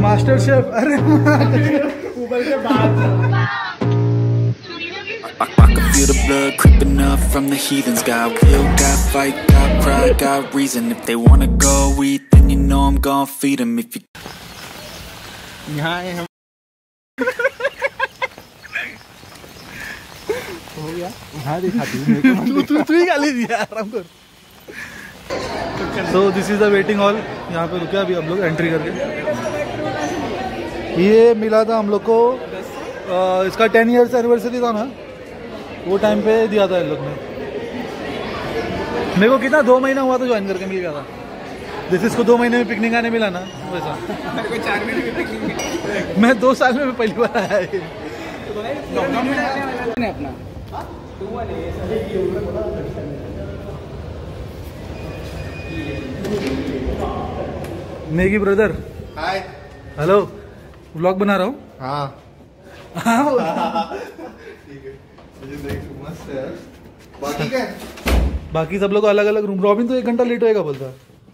Master chef, अरे ऊपर से बात। I can feel the blood creeping up from the heathens. Got will, got fight, got pride, got reason. If they wanna go eat, then you know I'm gon' feed them. If you यहाँ है हम हो गया। हाँ दिखाती हूँ तू ही गाली दिया आराम कर। So this is the waiting hall। यहाँ पे रुके अभी हम लोग एंट्री करके। ये मिला था हम लोग को इसका 10 ईयर्स एनिवर्सरी था ना, वो टाइम पे दिया था इन लोग ने। मेरे को कितना 2 महीना हुआ था ज्वाइन करके मिल गया था। जैसे इसको 2 महीने में पिकनिक आने मिला ना, वैसा मेरे को 4 महीने में पिकनिक। मैं 2 साल में पहली बार आया है। अपना मेगी ब्रदर, हाय, हेलो, व्लॉग बना रहा हूँ। हाँ मस्त है। बाकी क्या, बाकी सब लोग अलग अलग रूम। रॉबिन तो 1 घंटा लेट होएगा बोलता।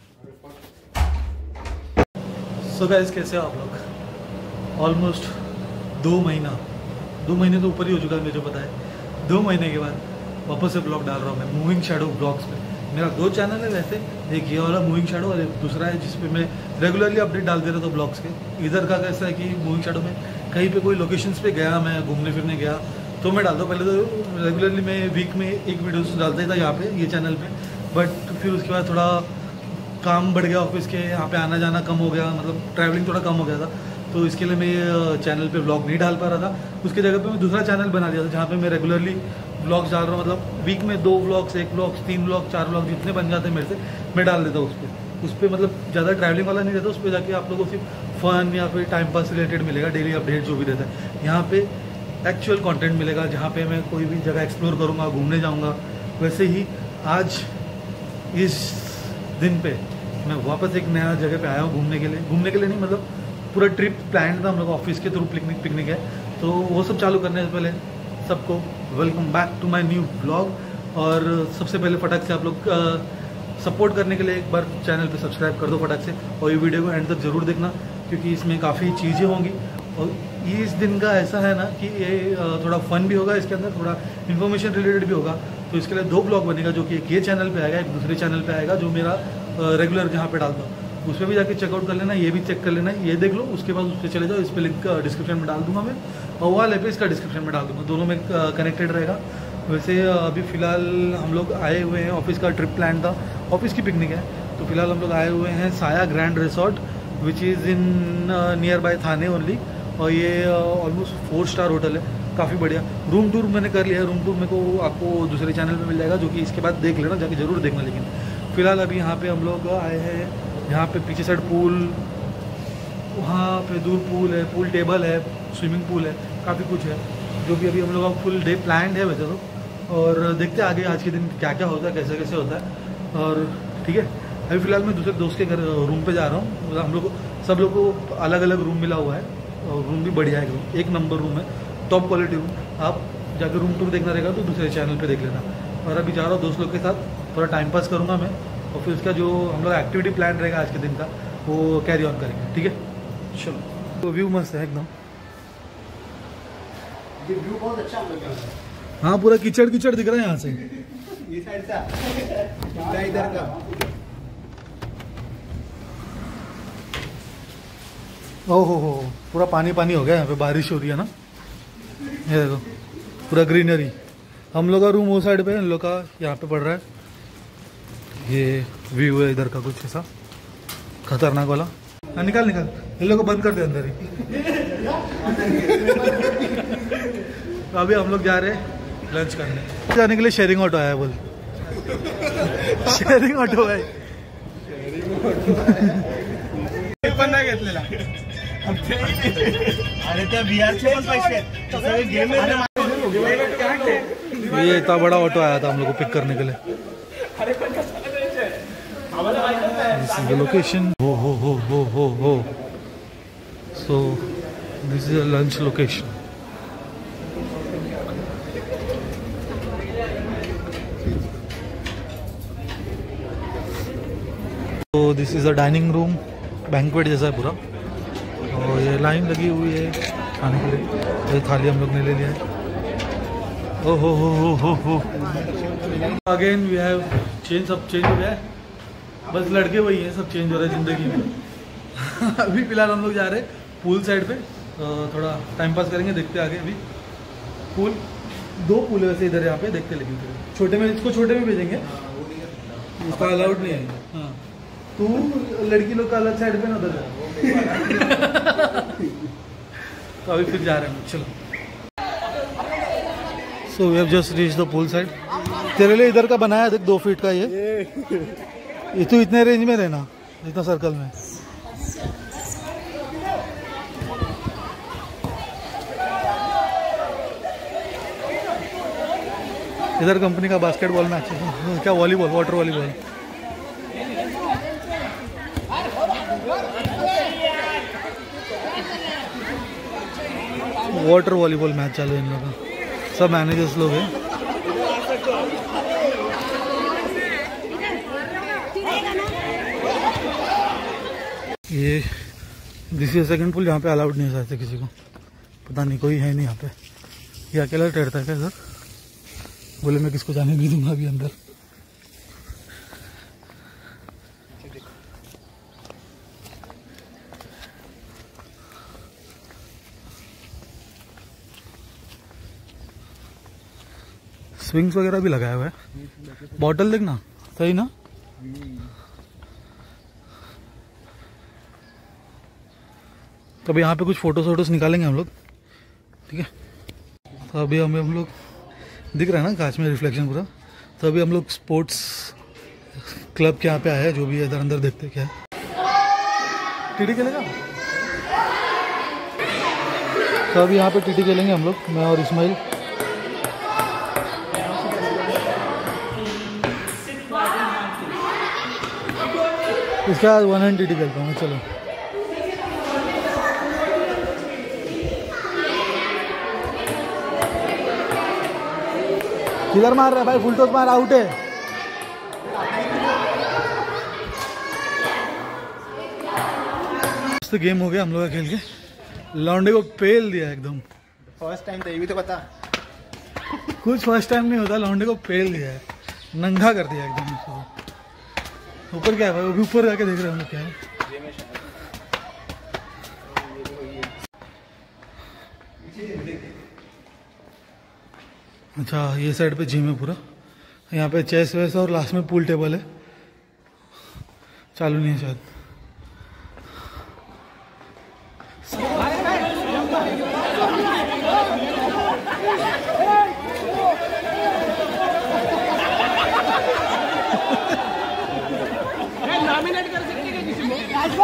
सो गाइस कैसे हो आप लोग? ऑलमोस्ट 2 महीने तो ऊपर ही हो चुका है मुझे पता है। 2 महीने के बाद वापस से ब्लॉग डाल रहा हूँ मैं मूविंग शैडो ब्लॉग्स पे। मेरा 2 चैनल है वैसे, एक ये वाला मूविंग शैडो और एक दूसरा है जिसपे मैं रेगुलरली अपडेट डालते रहता हूँ ब्लॉग्स के। इधर का कैसा है कि मूविंग शैडो में कहीं पे कोई लोकेशंस पे गया, मैं घूमने फिरने गया तो मैं डालता हूँ। पहले तो रेगुलरली मैं वीक में 1 वीडियो डालता ही था यहाँ पे, ये चैनल पे। बट फिर उसके बाद थोड़ा काम बढ़ गया ऑफिस के, यहाँ पे आना जाना कम हो गया, मतलब ट्रैवलिंग थोड़ा कम हो गया था, तो इसके लिए मैं ये चैनल पे व्लॉग नहीं डाल पा रहा था। उसके जगह पे मैं दूसरा चैनल बना दिया था जहाँ पे मैं रेगुलरली व्लॉग्स डाल रहा हूँ। मतलब वीक में 2 व्लॉग्स, 1 व्लॉग्स, 3 व्लॉग, 4 व्लॉग जितने बन जाते हैं मेरे से मैं डाल देता हूँ उस पर। मतलब ज़्यादा ट्रैवलिंग वाला नहीं रहता, उस पर जाके आप लोगों को सिर्फ फन या फिर टाइम पास रिलेटेड मिलेगा, डेली अपडेट जो भी रहता है। यहाँ पे एक्चुअल कंटेंट मिलेगा जहाँ पे मैं कोई भी जगह एक्सप्लोर करूँगा, घूमने जाऊँगा। वैसे ही आज इस दिन पे मैं वापस एक नया जगह पे आया हूँ घूमने के लिए नहीं, मतलब पूरा ट्रिप प्लान था हम लोग ऑफिस के थ्रू। पिकनिक है, तो वो सब चालू करने से पहले सबको welcome back to my new blog. और सबसे पहले फटाक से आप लोग सपोर्ट करने के लिए एक बार चैनल पे सब्सक्राइब कर दो फटाक से, और ये वीडियो को एंड तक जरूर देखना क्योंकि इसमें काफ़ी चीज़ें होंगी। और ये इस दिन का ऐसा है ना कि ये थोड़ा फन भी होगा, इसके अंदर थोड़ा इन्फॉर्मेशन रिलेटेड भी होगा। तो इसके लिए 2 ब्लॉग बनेगा, जो कि एक ये चैनल पे आएगा, एक दूसरे चैनल पे आएगा जो मेरा रेगुलर जहाँ पे डालता हूँ। उस पर भी जाके चेकआउट कर लेना, ये भी चेक कर लेना, ये देख लो। उसके बाद उस पर चले जाओ, इस पर लिंक डिस्क्रिप्शन में डाल दूंगा मैं, और वाले पे इसका डिस्क्रिप्शन में डाल दूंगा, दोनों में कनेक्टेड रहेगा। वैसे अभी फ़िलहाल हम लोग आए हुए हैं, ऑफिस का ट्रिप प्लान था, ऑफिस की पिकनिक है, तो फिलहाल हम लोग आए हुए हैं Saya grand resort which is in nearby Thane only. और ये ऑलमोस्ट 4 स्टार होटल है, काफ़ी बढ़िया। रूम टूर मैंने कर लिया है, रूम टूर मेरे को आपको दूसरे चैनल पे मिल जाएगा, जो कि इसके बाद देख लेना, जाके ज़रूर देखना। लेकिन फ़िलहाल अभी यहाँ पे हम लोग आए हैं, यहाँ पे पीछे साइड पूल, वहाँ पे दूर पूल है, पूल टेबल है, स्विमिंग पूल है, काफ़ी कुछ है, जो भी अभी हम लोग का फुल डे प्लान्ड है वैसे तो। और देखते हैं आगे आज के दिन क्या क्या होता है, कैसे कैसे होता है। और ठीक है, अभी फ़िलहाल मैं दूसरे दोस्त के घर रूम पे जा रहा हूँ। मतलब हम लोग सब लोग को अलग अलग रूम मिला हुआ है, और रूम भी बढ़िया है, एकदम 1 नंबर रूम है, टॉप क्वालिटी रूम। आप जाकर रूम टूर देखना रहेगा तो दूसरे चैनल पे देख लेना। और अभी जा रहा हूँ दोस्त लोग के साथ, थोड़ा टाइम पास करूँगा मैं, और फिर उसका जो हम लोग एक्टिविटी प्लान रहेगा आज के दिन का वो कैरी ऑन करेंगे। ठीक है, चलो। तो व्यू मस्त है एकदम, ये व्यू बहुत अच्छा लग रहा है। हाँ पूरा कीचड़ कीचड़ दिख रहा है यहाँ से। ये साइड से इधर का ओहो हो, पूरा पानी पानी हो गया यहाँ पे, बारिश हो रही है ना। ये देखो पूरा ग्रीनरी। हम लोग का रूम वो साइड पे, इन लोग का यहाँ पे पड़ रहा है। ये व्यू है इधर का कुछ ऐसा खतरनाक वाला। हाँ निकाल निकाल, इन लोग को बंद कर दे अंदर ही। तो अभी हम लोग जा रहे हैं लंच करने। जाने के लिए शेयरिंग ऑटो आया, बोल शेयरिंग ऑटो है। पण नाही घेतलेला। अरे त्या बिहारचे पण पैसे आहेत, सगळे गेम ये इतना बड़ा ऑटो आया था हम लोग को पिक करने के लिए। This is the location. हो। So this is a lunch location. So this is a dining room, banquet जैसा है पूरा। ये लाइन लगी हुई है खाने के लिए। ये थाली हम लोग ने ले लिया है। ओ हो अगेन वी हैव चेंज, सब चेंज हो गया है। बस लड़के वही हैं, सब चेंज हो रहा है ज़िंदगी में। अभी फ़िलहाल हम लोग जा रहे हैं पूल साइड पे, थोड़ा टाइम पास करेंगे, देखते आगे। अभी पूल, 2 पूल है वैसे इधर यहाँ पे, देखते लेकिन फिर छोटे में, इसको छोटे में भेजेंगे, इसका अलाउड नहीं है। हाँ, तू लड़की लोग का अलग साइड पे ना उधर जा। तो अभी फिर जा रहे हैं, चलो। So we have just reach the pool side. तेरे लिए इधर का बनाया देख, 2 फीट का ये तो इतने रेंज में रहना, इतना सर्कल में। इधर कंपनी का बास्केटबॉल मैच है, क्या volleyball, water volleyball. Water volleyball match चालू है इन लोगों का, सब मैनेजर्स लोग हैं। ये दिस इज सेकंड पूल, यहाँ पे अलाउड नहीं है किसी को, पता नहीं कोई है नहीं यहाँ पे। ये अकेला तैरता है क्या सर? बोले मैं किसको जाने नहीं दूंगा अभी अंदर। स्विंग्स वगैरह भी लगाया हुआ है। बॉटल देखना, सही ना? तो अभी यहाँ पे कुछ फोटोज निकालेंगे हम लोग, ठीक है? तो अभी हम लोग दिख रहा है ना कांच में रिफ्लेक्शन पूरा। तो अभी हम लोग स्पोर्ट्स क्लब के यहाँ पे आए हैं, जो भी है इधर अंदर देखते क्या है। टीटी खेलेगा? तो अभी यहाँ पे टीटी खेलेंगे हम लोग, मैं और इस्माइल। इसके बाद 1 हैंड टीटी खेलता हूँ, चलो। किधर मार रहा है भाई? फुल टॉस मार, आउट है। तो गेम हो गया हम लोग का खेल के, लौंडे को पेल दिया एकदम। फर्स्ट टाइम था ये भी तो पता। कुछ फर्स्ट टाइम नहीं होता, लौंडे को पेल दिया है, नंगा कर दिया एकदम उसको। ऊपर क्या है भाई? वो भी ऊपर जाके देख रहे हैं हम लोग क्या है। अच्छा, ये साइड पे जिम है पूरा, यहाँ पे चेस वेस और लास्ट में पूल टेबल है, चालू नहीं है शायद। नॉमिनेट कर सकते हैं किसी को।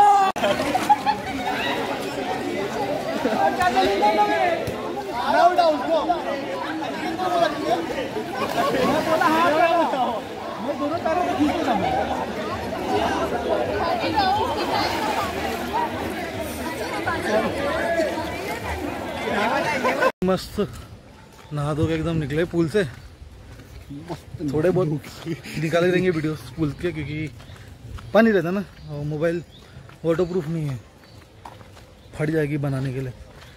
मस्त नहा धो के एकदम निकले पूल से। थोड़े बहुत निकाले रहेंगे वीडियोस पूल के, क्योंकि पानी रहता ना और मोबाइल वाटरप्रूफ नहीं है, फट जाएगी बनाने के लिए।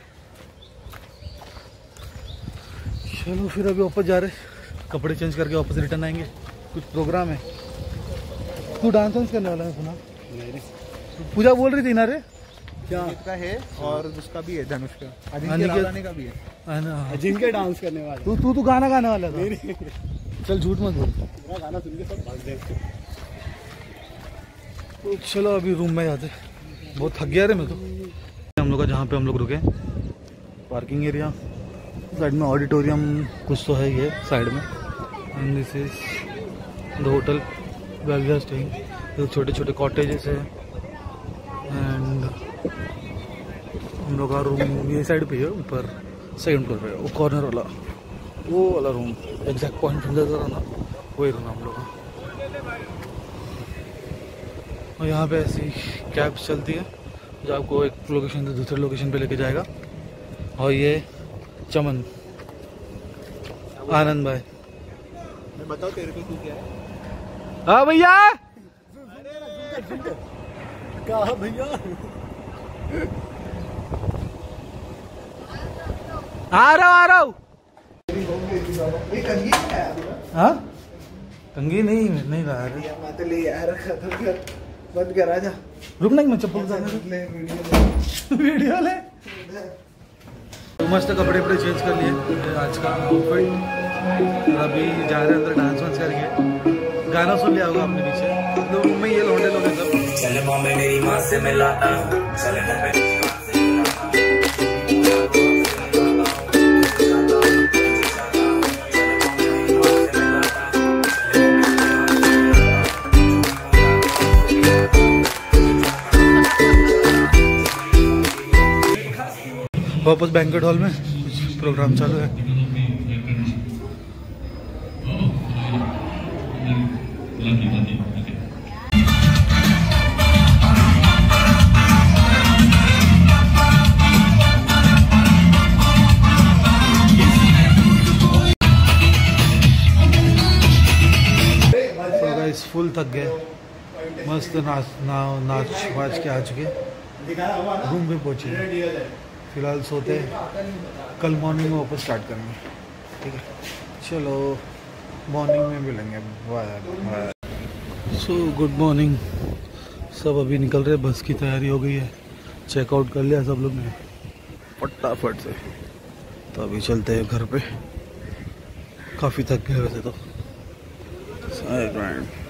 चलो फिर अभी वापस जा रहे, कपड़े चेंज करके वापस रिटर्न आएंगे। कुछ प्रोग्राम है। तू डांस वांस करने वाला है सुना? पूजा बोल रही थी ना रे, क्या का है और उसका भी है, धनुष का, अनिकेत का भी है, जिनके डांस करने वाले। तू गाना गाने वाला था? चल झूठ मत बोल। गाना सुन के सब भाग गए। तो चलो अभी रूम में जाते, बहुत थक गया रे मैं तो। हम लोग का जहाँ पे हम लोग रुके, पार्किंग एरिया साइड में, ऑडिटोरियम कुछ तो है ये साइड में, and this is the hotel where we are staying. तो छोटे छोटे कॉटेजेस है, एंड हम लोग का रूम ये साइड पे है, ऊपर सेकंड फ्लोर पे, वो कॉर्नर वाला, वो वाला रूम एग्जैक्ट पॉइंट नजर आना, वही रूम हम लोग का। और यहाँ पे ऐसी कैब्स चलती है जो आपको एक लोकेशन से दूसरे लोकेशन पे लेके जाएगा। और ये चमन आनंद भाई, मैं बताओ तेरे को तू क्या है? हाँ भैया, क्या भैया? आ रहा हूँ। हाँ कंगी नहीं रहा है। बंद करा जा। रुकना मैं चप्पल वीडियो ले। मस्त कपड़े वपड़े चेंज कर लिए आज का आउटफिट। अभी जा रहे हैं अंदर डांस वांस करके। गाना सुन लिया होगा आपने पीछे। तो रूम में ये लौंडे लोग हैं सब। चले बॉम्बे मेरी माँ से मिलाता हूँ। चले बॉम्बे वापस बैंक्वेट हॉल में कुछ प्रोग्राम चालू है। तो गाइस फुल थक गए। मस्त नाच वाच के आ चुके। रूम पे पहुंचे। फिलहाल सोते हैं, कल मॉर्निंग में वापस स्टार्ट करेंगे। ठीक है चलो मॉर्निंग में मिलेंगे। बाय। So good morning. सब अभी निकल रहे। बस की तैयारी हो गई है। चेकआउट कर लिया सब लोग ने फटाफट से। तो अभी चलते हैं घर पे। काफ़ी थक गए वैसे तो।